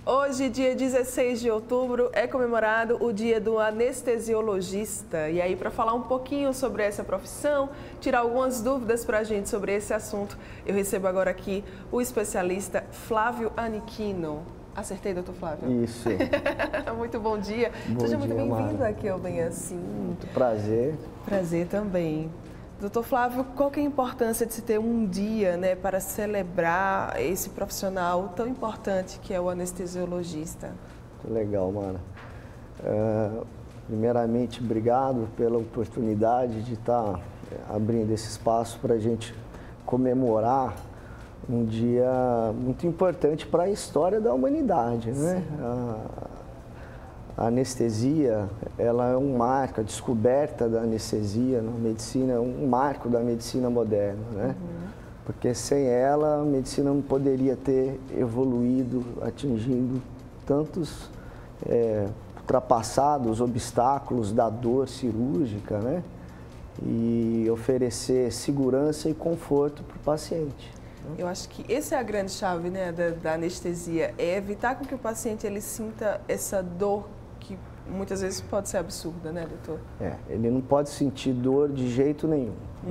Hoje, dia 16 de outubro, é comemorado o Dia do Anestesiologista. E aí, para falar um pouquinho sobre essa profissão, tirar algumas dúvidas para a gente sobre esse assunto, eu recebo agora aqui o especialista Flávio Aniquino. Acertei, doutor Flávio? Isso. Muito bom dia. Seja muito bem-vindo aqui ao Bem Assim. Muito prazer. Prazer também. Doutor Flávio, qual que é a importância de se ter um dia, né, para celebrar esse profissional tão importante que é o anestesiologista? Muito legal, Mara. Primeiramente, obrigado pela oportunidade de estar abrindo esse espaço para a gente comemorar um dia muito importante para a história da humanidade, né? A anestesia, ela é um marco, a descoberta da anestesia na medicina é um marco da medicina moderna, né? Porque sem ela, a medicina não poderia ter evoluído, atingindo tantos ultrapassados obstáculos da dor cirúrgica, né? E oferecer segurança e conforto para o paciente. Eu acho que essa é a grande chave, né, da anestesia, é evitar com que o paciente ele sinta essa dor que muitas vezes pode ser absurda, né, doutor? Ele não pode sentir dor de jeito nenhum.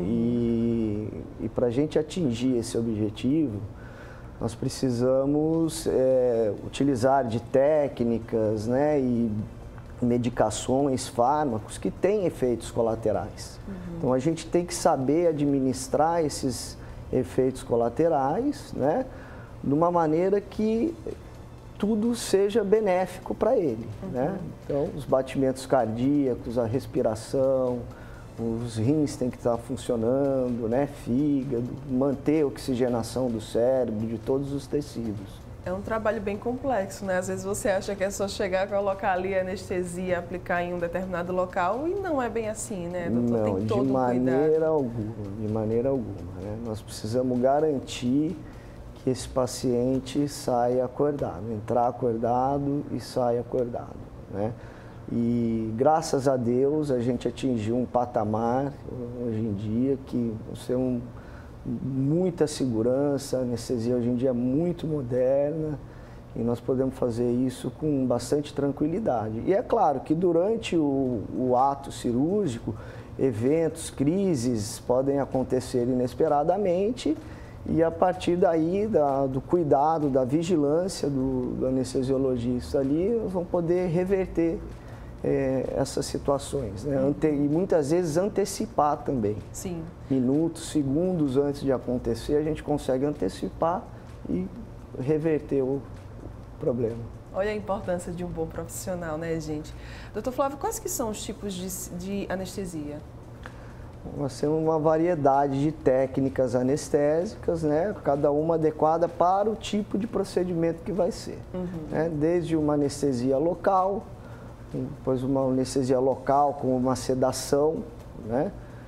E para a gente atingir esse objetivo, nós precisamos utilizar de técnicas, né, e medicações, fármacos que têm efeitos colaterais. Então a gente tem que saber administrar esses efeitos colaterais, né, de uma maneira que tudo seja benéfico para ele, né? Então, os batimentos cardíacos, a respiração, os rins têm que estar funcionando, né, fígado, manter a oxigenação do cérebro, de todos os tecidos. É um trabalho bem complexo, né? Às vezes você acha que é só chegar, colocar ali a anestesia, aplicar em um determinado local e não é bem assim, né, doutor? Não, tem todo de maneira alguma, de maneira alguma, né? Nós precisamos garantir que esse paciente saia acordado, entrar acordado e saia acordado, né? E graças a Deus a gente atingiu um patamar hoje em dia que nós temos muita segurança, a anestesia hoje em dia é muito moderna e nós podemos fazer isso com bastante tranquilidade. E é claro que durante o ato cirúrgico, eventos, crises podem acontecer inesperadamente e a partir daí, do cuidado, da vigilância do anestesiologista ali, nós vamos poder reverter essas situações, né? E muitas vezes antecipar também. Sim. Minutos, segundos antes de acontecer, a gente consegue antecipar e reverter o problema. Olha a importância de um bom profissional, né, gente? Doutor Flávio, quais que são os tipos de anestesia? Nós temos uma variedade de técnicas anestésicas, né? Cada uma adequada para o tipo de procedimento que vai ser. Né? Desde uma anestesia local, depois uma anestesia local com uma sedação, né?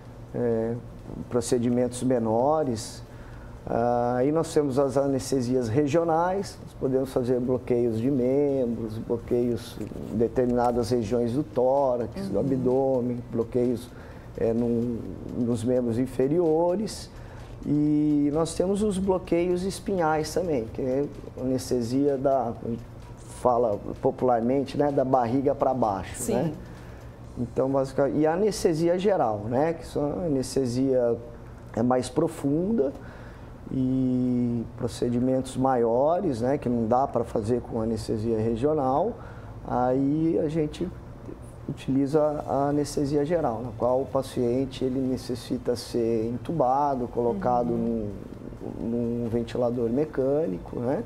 Procedimentos menores. Aí nós temos as anestesias regionais, nós podemos fazer bloqueios de membros, bloqueios em determinadas regiões do tórax, do abdômen, bloqueios nos membros inferiores. E nós temos os bloqueios espinhais também, que é a anestesia fala popularmente, né, da barriga para baixo. Sim. Né? Então, basicamente, e a anestesia geral, né, que são a anestesia mais profunda e procedimentos maiores, né, que não dá para fazer com anestesia regional, aí a gente utiliza a anestesia geral, na qual o paciente ele necessita ser entubado, colocado num ventilador mecânico, né?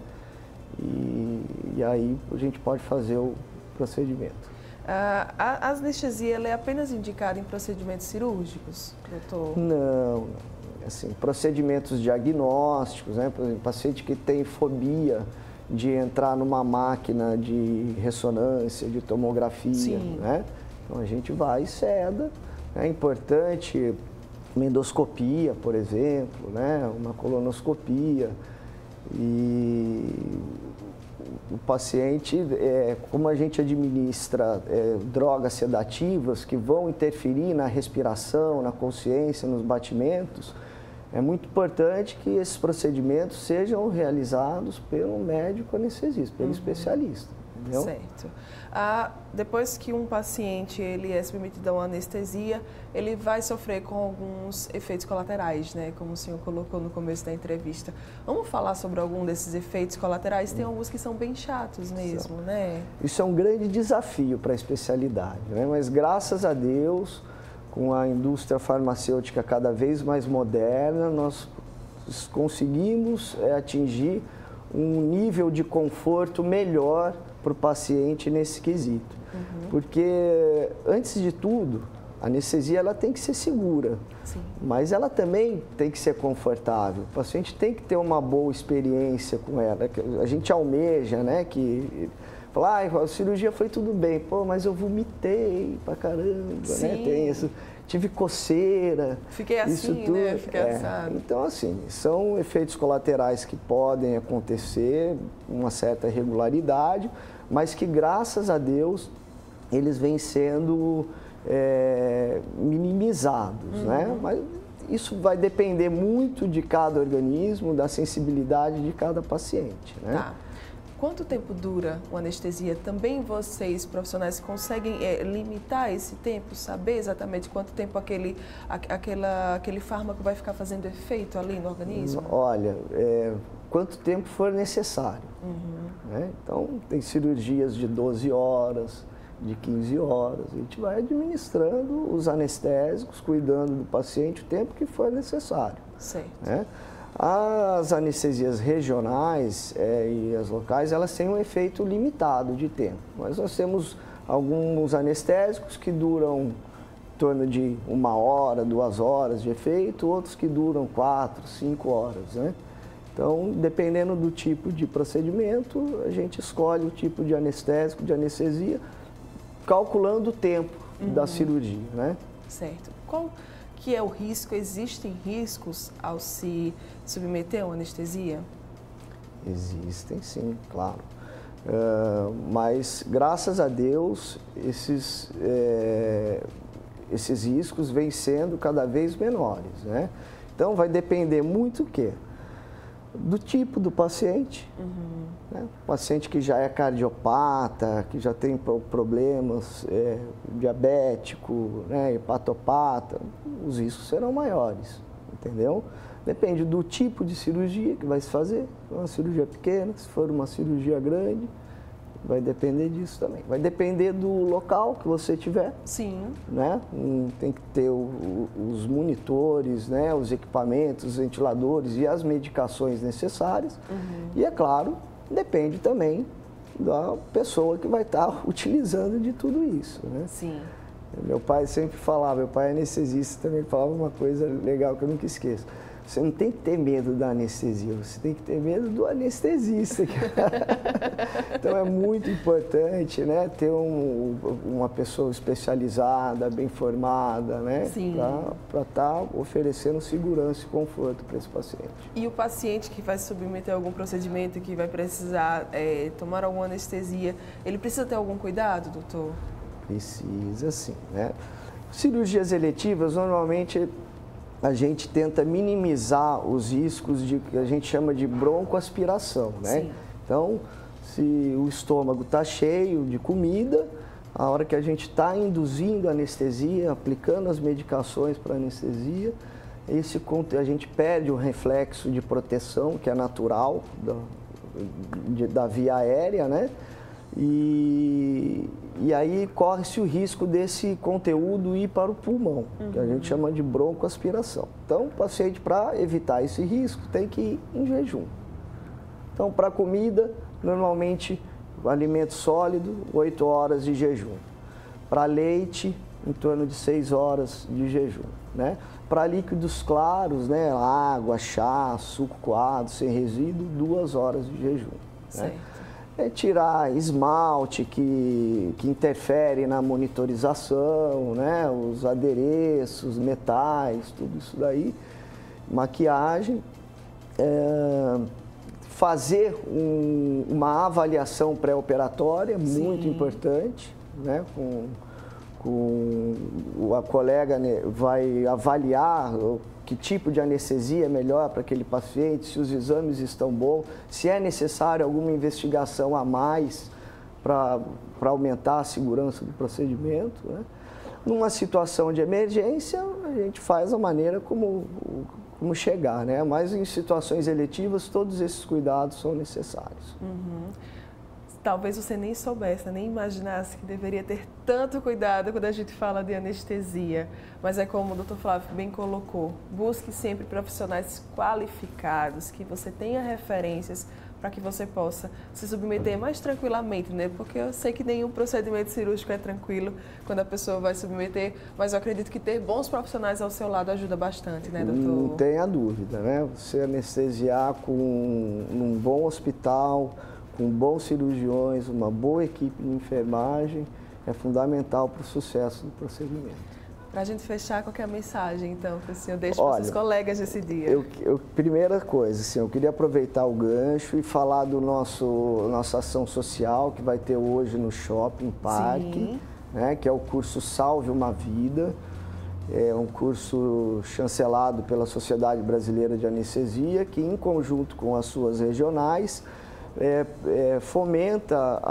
E aí a gente pode fazer o procedimento. A anestesia ela é apenas indicada em procedimentos cirúrgicos, doutor? Não. Assim, procedimentos diagnósticos, né? Por exemplo, paciente que tem fobia de entrar numa máquina de ressonância, de tomografia, Sim. Né? Então a gente vai e seda. É importante uma endoscopia, por exemplo, né? Uma colonoscopia. E o paciente, como a gente administra drogas sedativas que vão interferir na respiração, na consciência, nos batimentos, é muito importante que esses procedimentos sejam realizados pelo médico anestesista, pelo especialista. Entendeu? Certo. Depois que um paciente ele é submetido a uma anestesia, ele vai sofrer com alguns efeitos colaterais, né? Como o senhor colocou no começo da entrevista. Vamos falar sobre algum desses efeitos colaterais? Tem alguns que são bem chatos mesmo, né? Isso é um grande desafio para a especialidade, né? Mas graças a Deus, com a indústria farmacêutica cada vez mais moderna, nós conseguimos atingir um nível de conforto melhor para o paciente nesse quesito. Porque, antes de tudo, a anestesia ela tem que ser segura, Sim. mas ela também tem que ser confortável. O paciente tem que ter uma boa experiência com ela. A gente almeja, né, que... Falar, a cirurgia foi tudo bem, pô, mas eu vomitei pra caramba, Sim. né? Tem isso, tive coceira. Fiquei assim, isso tudo, né? Fiquei assado. Então, assim, são efeitos colaterais que podem acontecer, uma certa irregularidade, mas que, graças a Deus, eles vêm sendo minimizados, né? Mas isso vai depender muito de cada organismo, da sensibilidade de cada paciente, né? Tá. Quanto tempo dura uma anestesia? Também vocês, profissionais, conseguem limitar esse tempo? Saber exatamente quanto tempo aquele fármaco vai ficar fazendo efeito ali no organismo? Olha, quanto tempo for necessário. Né? Então, tem cirurgias de 12 horas, de 15 horas. A gente vai administrando os anestésicos, cuidando do paciente o tempo que for necessário. Certo. Né? As anestesias regionais e as locais, elas têm um efeito limitado de tempo. Mas nós temos alguns anestésicos que duram em torno de 1 hora, 2 horas de efeito, outros que duram 4, 5 horas, né? Então, dependendo do tipo de procedimento, a gente escolhe o tipo de anestésico, de anestesia, calculando o tempo da cirurgia, né? Certo. Qual que é o risco? Existem riscos ao se submeter a uma anestesia? Existem, sim, claro. Mas, graças a Deus, esses riscos vêm sendo cada vez menores, né? Então, vai depender muito do quê? Do tipo do paciente, né? Paciente que já é cardiopata, que já tem problemas diabético, né? Hepatopata, os riscos serão maiores, entendeu? Depende do tipo de cirurgia que vai se fazer. Se for uma cirurgia pequena, se for uma cirurgia grande, vai depender disso também. Vai depender do local que você tiver. Sim. Né? Tem que ter os monitores, né? Os equipamentos, os ventiladores e as medicações necessárias. E, é claro, depende também da pessoa que vai estar utilizando de tudo isso, né? Sim. Meu pai sempre falava, meu pai é anestesista, também falava uma coisa legal que eu nunca esqueço. Você não tem que ter medo da anestesia, você tem que ter medo do anestesista. Então é muito importante, né, ter uma pessoa especializada, bem formada, né, para estar oferecendo segurança e conforto para esse paciente. E o paciente que vai se submeter a algum procedimento e que vai precisar tomar alguma anestesia, ele precisa ter algum cuidado, doutor? Precisa sim, né? Cirurgias eletivas, normalmente, a gente tenta minimizar os riscos de que a gente chama de broncoaspiração, né? Sim. Então, se o estômago está cheio de comida, a hora que a gente está induzindo a anestesia, aplicando as medicações para anestesia, a gente perde o reflexo de proteção, que é natural da via aérea, né? E aí corre-se o risco desse conteúdo ir para o pulmão, que a gente chama de broncoaspiração. Então, o paciente, para evitar esse risco, tem que ir em jejum. Então, para comida, normalmente, alimento sólido, 8 horas de jejum. Para leite, em torno de 6 horas de jejum, né? Para líquidos claros, né? Água, chá, suco coado, sem resíduo, 2 horas de jejum. Né? Tirar esmalte que interfere na monitorização, né? Os adereços, metais, tudo isso daí. Maquiagem. Fazer uma avaliação pré-operatória, muito importante, né? A colega, né, vai avaliar que tipo de anestesia é melhor para aquele paciente, se os exames estão bons, se é necessário alguma investigação a mais para aumentar a segurança do procedimento, né? Numa situação de emergência, a gente faz a maneira como chegar, né? Mas em situações eletivas, todos esses cuidados são necessários. Talvez você nem soubesse, nem imaginasse que deveria ter tanto cuidado quando a gente fala de anestesia. Mas é como o Dr. Flávio bem colocou, busque sempre profissionais qualificados, que você tenha referências para que você possa se submeter mais tranquilamente, né? Porque eu sei que nenhum procedimento cirúrgico é tranquilo quando a pessoa vai submeter, mas eu acredito que ter bons profissionais ao seu lado ajuda bastante, né, doutor? Não tenha dúvida, né? Você anestesiar num bom hospital, com bons cirurgiões, uma boa equipe de enfermagem, é fundamental para o sucesso do procedimento. Para a gente fechar, qual que é a mensagem, então, que o senhor deixa para os seus colegas desse dia? Primeira coisa, assim, eu queria aproveitar o gancho e falar do nossa ação social, que vai ter hoje no Shopping Parque, né, que é o curso Salve uma Vida. É um curso chancelado pela Sociedade Brasileira de Anestesia, que, em conjunto com as suas regionais, fomenta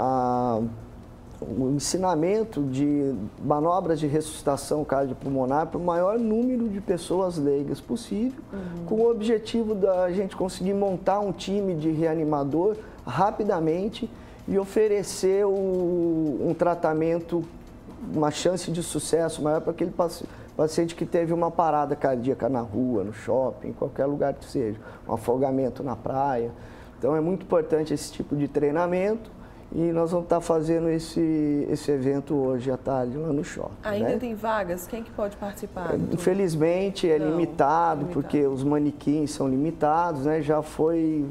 o ensinamento de manobras de ressuscitação cardiopulmonar para o maior número de pessoas leigas possível, com o objetivo da gente conseguir montar um time de reanimador rapidamente e oferecer um tratamento, uma chance de sucesso maior para aquele paciente que teve uma parada cardíaca na rua, no shopping, em qualquer lugar que seja, um afogamento na praia. Então é muito importante esse tipo de treinamento. E nós vamos estar fazendo esse evento hoje à tarde lá no shopping. Ainda tem vagas? Quem que pode participar? Infelizmente é limitado, porque os manequins são limitados, né? Já foi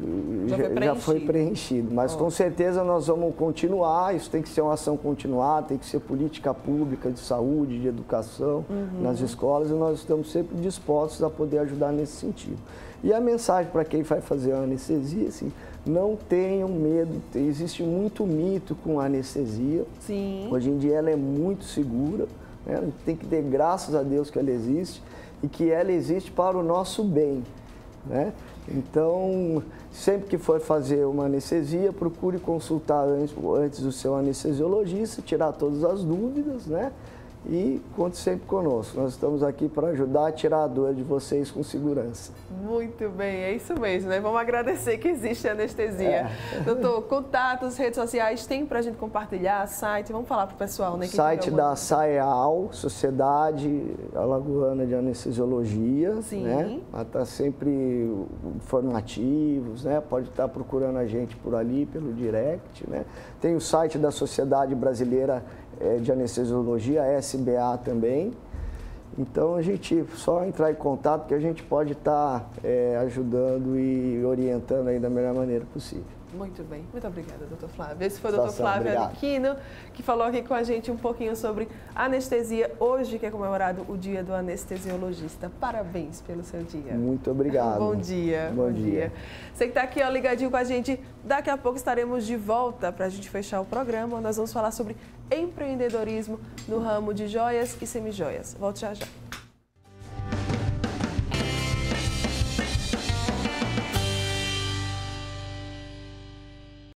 preenchido. Mas com certeza nós vamos continuar, isso tem que ser uma ação continuada, tem que ser política pública de saúde, de educação nas escolas, e nós estamos sempre dispostos a poder ajudar nesse sentido. E a mensagem para quem vai fazer a anestesia, assim, não tenham medo, existe muito mito com a anestesia. Sim. Hoje em dia ela é muito segura, né? A gente tem que ter graças a Deus que ela existe e que ela existe para o nosso bem, né? Então, sempre que for fazer uma anestesia, procure consultar antes o seu anestesiologista, tirar todas as dúvidas, né? E conte sempre conosco. Nós estamos aqui para ajudar a tirar a dor de vocês com segurança. Muito bem, é isso mesmo, né? Vamos agradecer que existe anestesia. Doutor, contatos, redes sociais, tem para a gente compartilhar, site, vamos falar para o pessoal, né? Site da SAEAL, Sociedade Alagoana de Anestesiologia. Sim. Né? Está sempre informativos, né? Pode estar procurando a gente por ali, pelo direct, né? Tem o site da Sociedade Brasileira de Anestesiologia, SBA também. Então a gente só entrar em contato que a gente pode estar ajudando e orientando aí da melhor maneira possível. Muito bem, muito obrigada, doutor Flávio. Esse foi o doutor Flávio Ariquino, que falou aqui com a gente um pouquinho sobre anestesia, hoje que é comemorado o Dia do Anestesiologista. Parabéns pelo seu dia. Muito obrigado. Bom dia. Bom dia. Você que está aqui ligadinho com a gente, daqui a pouco estaremos de volta para a gente fechar o programa. Nós vamos falar sobre empreendedorismo no ramo de joias e semijoias. Volte já já.